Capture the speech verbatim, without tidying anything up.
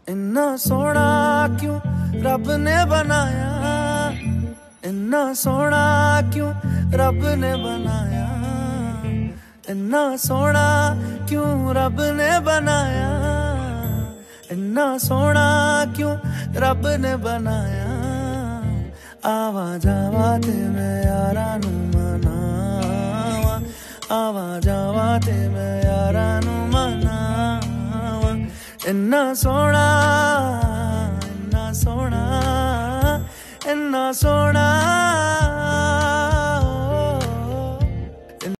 इन्ना सोना क्यों रब ने बनाया, इन्ना सोना क्यों रब ने बनाया, इन्ना सोना क्यों रब ने बनाया, इन्ना सोना क्यों रब ने बनाया। आवा जावा ते मैं यारा नू मनावा, आवा जावा ते मैं यारा नू मनावा। इन्ना सोना इन्ना सोना इन्ना सोना